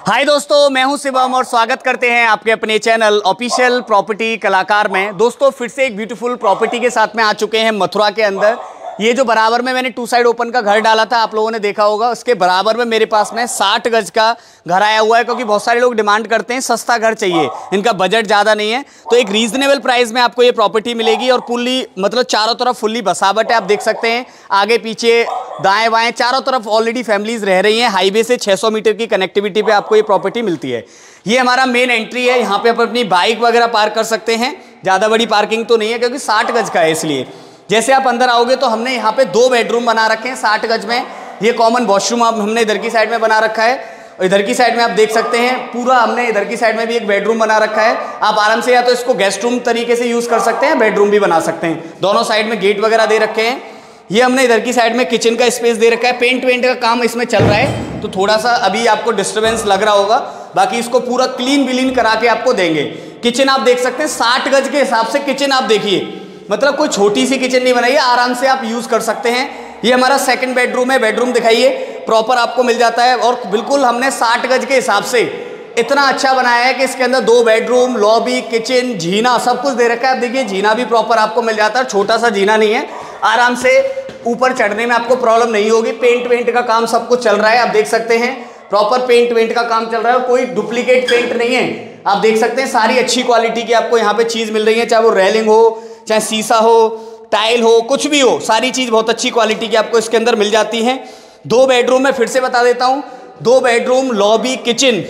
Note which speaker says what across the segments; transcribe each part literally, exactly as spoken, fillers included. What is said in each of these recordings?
Speaker 1: हाय दोस्तों, मैं हूं शिवम और स्वागत करते हैं आपके अपने चैनल ऑफिशियल प्रॉपर्टी कलाकार में। दोस्तों फिर से एक ब्यूटीफुल प्रॉपर्टी के साथ में आ चुके हैं मथुरा के अंदर। ये जो बराबर में मैंने टू साइड ओपन का घर डाला था, आप लोगों ने देखा होगा, उसके बराबर में मेरे पास में साठ गज का घर आया हुआ है, क्योंकि बहुत सारे लोग डिमांड करते हैं सस्ता घर चाहिए, इनका बजट ज़्यादा नहीं है। तो एक रीजनेबल प्राइस में आपको ये प्रॉपर्टी मिलेगी और फुल्ली मतलब चारों तरफ फुल्ली बसावट है। आप देख सकते हैं आगे पीछे दाएं बाएं चारों तरफ ऑलरेडी फैमिलीज रह रही हैं। हाईवे से छह सौ मीटर की कनेक्टिविटी पे आपको ये प्रॉपर्टी मिलती है। ये हमारा मेन एंट्री है, यहाँ पे आप अपनी बाइक वगैरह पार्क कर सकते हैं। ज़्यादा बड़ी पार्किंग तो नहीं है क्योंकि साठ गज का है, इसलिए जैसे आप अंदर आओगे तो हमने यहाँ पे दो बेडरूम बना रखे हैं साठ गज में। ये कॉमन वॉशरूम आप हमने इधर की साइड में बना रखा है और इधर की साइड में आप देख सकते हैं पूरा हमने इधर की साइड में भी एक बेडरूम बना रखा है। आप आराम से या तो इसको गेस्ट रूम तरीके से यूज कर सकते हैं, बेडरूम भी बना सकते हैं। दोनों साइड में गेट वगैरह दे रखे हैं। ये हमने इधर की साइड में किचन का स्पेस दे रखा है। पेंट वेंट का काम इसमें चल रहा है तो थोड़ा सा अभी आपको डिस्टर्बेंस लग रहा होगा, बाकी इसको पूरा क्लीन विलीन करा के आपको देंगे। किचन आप देख सकते हैं साठ गज के हिसाब से किचन आप देखिए, मतलब कोई छोटी सी किचन नहीं बनाई है, आराम से आप यूज कर सकते हैं। ये हमारा सेकंड बेडरूम है। बेडरूम दिखाइए, प्रॉपर आपको मिल जाता है और बिल्कुल हमने साठ गज के हिसाब से इतना अच्छा बनाया है कि इसके अंदर दो बेडरूम, लॉबी, किचन, जीना सब कुछ दे रखा है। आप देखिए जीना भी प्रॉपर आपको मिल जाता है, छोटा सा जीना नहीं है, आराम से ऊपर चढ़ने में आपको प्रॉब्लम नहीं होगी। पेंट वेंट का काम सब कुछ चल रहा है, आप देख सकते हैं प्रॉपर पेंट वेंट का काम चल रहा है, कोई डुप्लीकेट पेंट नहीं है। आप देख सकते हैं सारी अच्छी क्वालिटी की आपको यहाँ पे चीज मिल रही है, चाहे वो रेलिंग हो, चाहे शीशा हो, टाइल हो, कुछ भी हो, सारी चीज बहुत अच्छी क्वालिटी की आपको इसके अंदर मिल जाती है। दो बेडरूम में फिर से बता देता हूं, दो बेडरूम, लॉबी, किचन,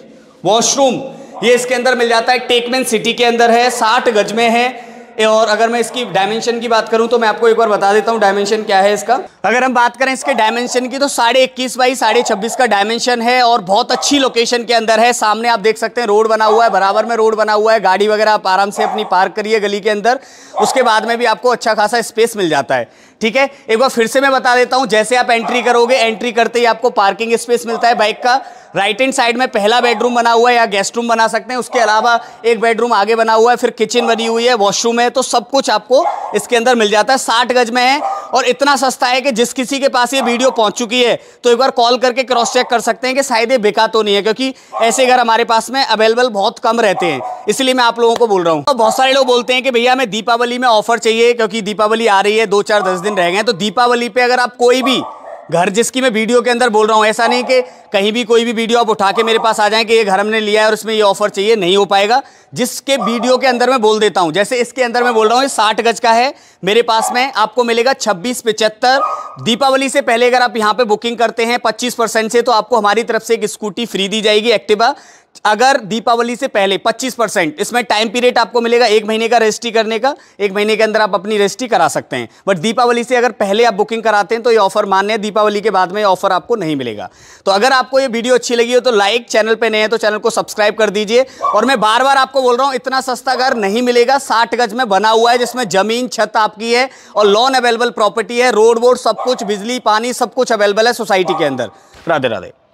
Speaker 1: वॉशरूम, ये इसके अंदर मिल जाता है। टेकमेन सिटी के अंदर है, साठ गज में है। और अगर मैं इसकी डायमेंशन की बात करूं तो मैं आपको एक बार बता देता हूं डायमेंशन क्या है इसका। अगर हम बात करें इसके डायमेंशन की तो साढ़े इक्कीस बाई साढ़े छब्बीस का डायमेंशन है और बहुत अच्छी लोकेशन के अंदर है। सामने आप देख सकते हैं रोड बना हुआ है, बराबर में रोड बना हुआ है, गाड़ी वगैरह आप आराम से अपनी पार्क करिए गली के अंदर। उसके बाद में भी आपको अच्छा खासा स्पेस मिल जाता है। ठीक है, एक बार फिर से मैं बता देता हूं, जैसे आप एंट्री करोगे, एंट्री करते ही आपको पार्किंग स्पेस मिलता है बाइक का। राइट हैंड साइड में पहला बेडरूम बना हुआ है या गेस्ट रूम बना सकते हैं, उसके अलावा एक बेडरूम आगे बना हुआ है, फिर किचन बनी हुई है, वॉशरूम है, तो सब कुछ आपको इसके अंदर मिल जाता है। साठ गज में है और इतना सस्ता है कि जिस किसी के पास ये वीडियो पहुंच चुकी है तो एक बार कॉल करके क्रॉस चेक कर सकते हैं कि शायद ये बिका तो नहीं है, क्योंकि ऐसे घर हमारे पास में अवेलेबल बहुत कम रहते हैं, इसलिए मैं आप लोगों को बोल रहा हूँ। तो बहुत सारे लोग बोलते हैं कि भैया हमें दीपावली में ऑफर चाहिए, क्योंकि दीपावली आ रही है, दो चार दस दिन रह गए हैं। तो दीपावली पे अगर आप कोई भी घर, जिसकी मैं वीडियो के अंदर बोल रहा हूं, ऐसा नहीं कि कहीं भी कोई भी वीडियो आप उठा के मेरे पास आ जाएं कि ये घर हमने लिया है और इसमें ये ऑफर चाहिए, नहीं हो पाएगा। जिसके वीडियो के अंदर मैं बोल देता हूं, जैसे इसके अंदर मैं बोल रहा हूं ये साठ गज का है, मेरे पास में आपको मिलेगा छब्बीस पिचहत्तर। दीपावली से पहले अगर आप यहां पे बुकिंग करते हैं पच्चीस परसेंट से, तो आपको हमारी तरफ से एक स्कूटी फ्री दी जाएगी, एक्टिवा। अगर दीपावली से पहले पच्चीस परसेंट, इसमें टाइम पीरियड आपको मिलेगा एक महीने का रजिस्ट्री करने का, एक महीने के अंदर आप अपनी रजिस्ट्री करा सकते हैं। बट दीपावली से अगर पहले आप बुकिंग कराते हैं तो ये ऑफर मान्य है, दीपावली के बाद में ये ऑफर आपको नहीं मिलेगा। तो अगर आपको ये वीडियो अच्छी लगी हो तो लाइक, चैनल पे नए हैं तो चैनल को सब्सक्राइब कर दीजिए। और मैं बार बार आपको बोल रहा हूं इतना सस्ता घर नहीं मिलेगा, साठ गज में बना हुआ है, जिसमें जमीन छत आपकी है और लोन अवेलेबल प्रॉपर्टी है, रोड वोड सब कुछ, बिजली पानी सब कुछ अवेलेबल है सोसाइटी के अंदर। राधे राधे।